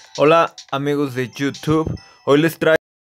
Hola amigos de YouTube, hoy les traigo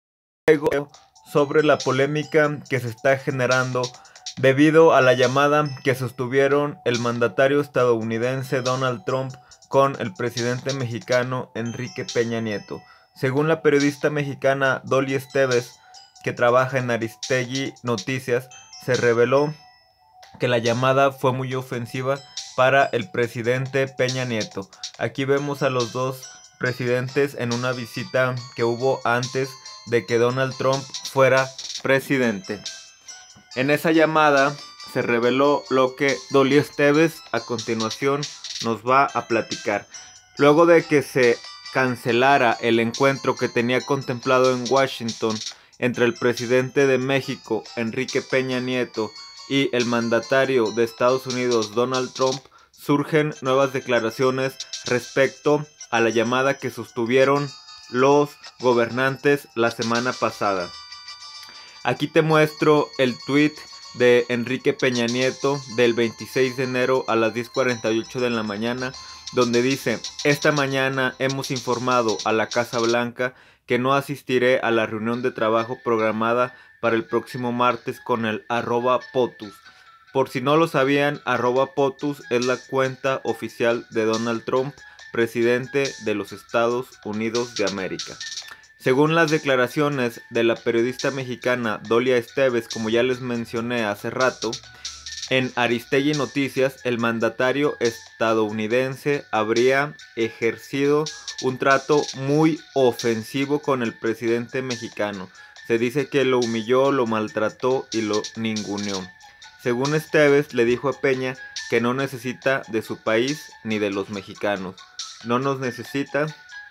sobre la polémica que se está generando debido a la llamada que sostuvieron el mandatario estadounidense Donald Trump con el presidente mexicano Enrique Peña Nieto. Según la periodista mexicana Dolly Esteves, que trabaja en Aristegui Noticias, se reveló que la llamada fue muy ofensiva para el presidente Peña Nieto. Aquí vemos a los dos presidentes en una visita que hubo antes de que Donald Trump fuera presidente. En esa llamada se reveló lo que Dolly Esteves a continuación nos va a platicar. Luego de que se cancelara el encuentro que tenía contemplado en Washington entre el presidente de México, Enrique Peña Nieto, y el mandatario de Estados Unidos, Donald Trump, surgen nuevas declaraciones respecto a la llamada que sostuvieron los gobernantes la semana pasada. Aquí te muestro el tweet de Enrique Peña Nieto del 26 de enero a las 10:48 de la mañana, donde dice: esta mañana hemos informado a la Casa Blanca que no asistiré a la reunión de trabajo programada para el próximo martes con el @POTUS. Por si no lo sabían, @POTUS es la cuenta oficial de Donald Trump, presidente de los Estados Unidos de América. Según las declaraciones de la periodista mexicana Dolly Esteves, como ya les mencioné hace rato, en Aristegui Noticias, el mandatario estadounidense habría ejercido un trato muy ofensivo con el presidente mexicano. Se dice que lo humilló, lo maltrató y lo ninguneó. Según Esteves, le dijo a Peña que no necesita de su país ni de los mexicanos. No nos necesita,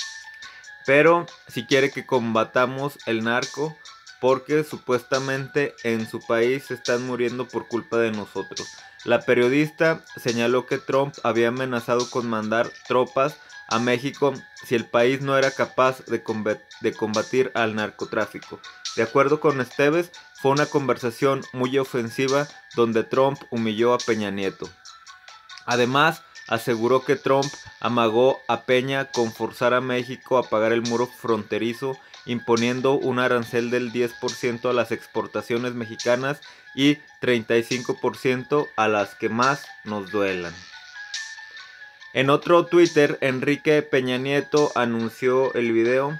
pero si quiere que combatamos el narco, porque supuestamente en su país se están muriendo por culpa de nosotros. La periodista señaló que Trump había amenazado con mandar tropas a México si el país no era capaz de combatir al narcotráfico. De acuerdo con Esteves, fue una conversación muy ofensiva donde Trump humilló a Peña Nieto. Además, aseguró que Trump amagó a Peña con forzar a México a pagar el muro fronterizo, imponiendo un arancel del 10% a las exportaciones mexicanas y 35% a las que más nos duelan. En otro Twitter, Enrique Peña Nieto anunció el video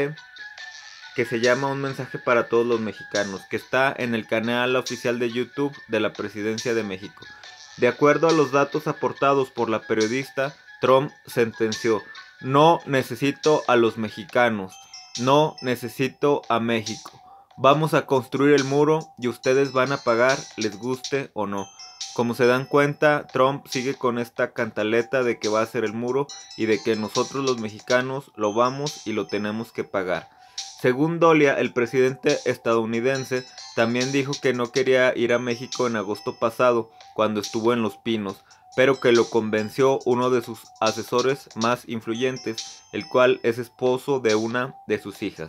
que se llama Un mensaje para todos los mexicanos, que está en el canal oficial de YouTube de la Presidencia de México. De acuerdo a los datos aportados por la periodista, Trump sentenció: no necesito a los mexicanos, no necesito a México. Vamos a construir el muro y ustedes van a pagar, les guste o no. Como se dan cuenta, Trump sigue con esta cantaleta de que va a hacer el muro y de que nosotros los mexicanos lo vamos y lo tenemos que pagar. Según Dolia, el presidente estadounidense también dijo que no quería ir a México en agosto pasado, cuando estuvo en Los Pinos, pero que lo convenció uno de sus asesores más influyentes, el cual es esposo de una de sus hijas.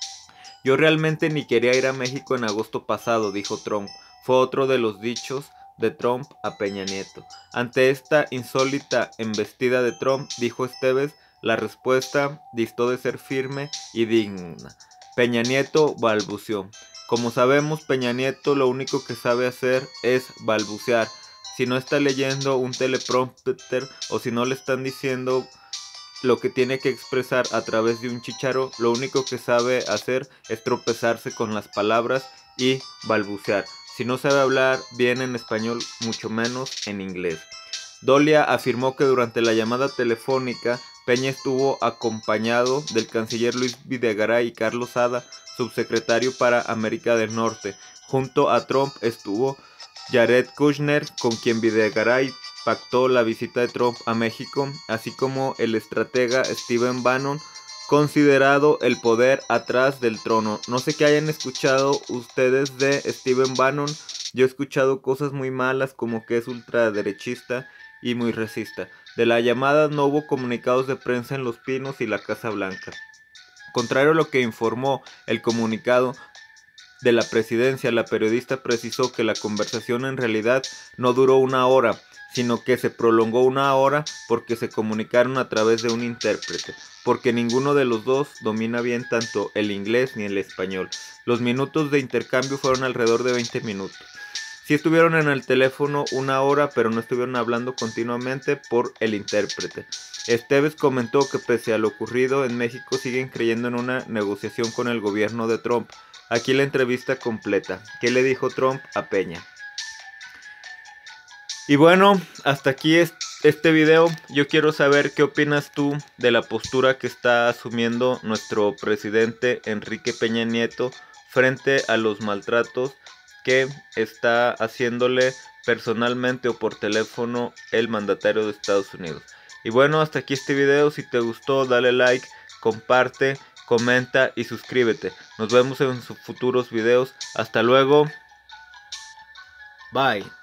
Yo realmente ni quería ir a México en agosto pasado, dijo Trump. Fue otro de los dichos de Trump a Peña Nieto. Ante esta insólita embestida de Trump, dijo Esteves, la respuesta distó de ser firme y digna. Peña Nieto balbuceó. Como sabemos, Peña Nieto lo único que sabe hacer es balbucear. Si no está leyendo un teleprompter o si no le están diciendo lo que tiene que expresar a través de un chícharo, lo único que sabe hacer es tropezarse con las palabras y balbucear. Si no sabe hablar bien en español, mucho menos en inglés. Dolia afirmó que durante la llamada telefónica, Peña estuvo acompañado del canciller Luis Videgaray y Carlos Sada, subsecretario para América del Norte. Junto a Trump estuvo Jared Kushner, con quien Videgaray pactó la visita de Trump a México, así como el estratega Stephen Bannon, considerado el poder atrás del trono. No sé qué hayan escuchado ustedes de Stephen Bannon. Yo he escuchado cosas muy malas, como que es ultraderechista y muy racista. De la llamada no hubo comunicados de prensa en Los Pinos y la Casa Blanca. Contrario a lo que informó el comunicado de la presidencia, la periodista precisó que la conversación en realidad no duró una hora, sino que se prolongó 1 hora porque se comunicaron a través de un intérprete, porque ninguno de los dos domina bien tanto el inglés ni el español. Los minutos de intercambio fueron alrededor de 20 minutos. Sí estuvieron en el teléfono 1 hora, pero no estuvieron hablando continuamente por el intérprete. Esteves comentó que pese a lo ocurrido en México siguen creyendo en una negociación con el gobierno de Trump. Aquí la entrevista completa. ¿Qué le dijo Trump a Peña? Y bueno, hasta aquí este video. Yo quiero saber qué opinas tú de la postura que está asumiendo nuestro presidente Enrique Peña Nieto frente a los maltratos que está haciéndole personalmente o por teléfono el mandatario de Estados Unidos. Y bueno, hasta aquí este video. Si te gustó, dale like, comparte, comenta y suscríbete. Nos vemos en sus futuros videos. Hasta luego. Bye.